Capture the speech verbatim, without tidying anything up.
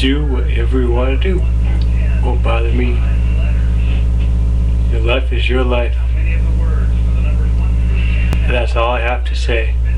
do whatever you want to do. Won't bother me. Your life is your life. And that's all I have to say.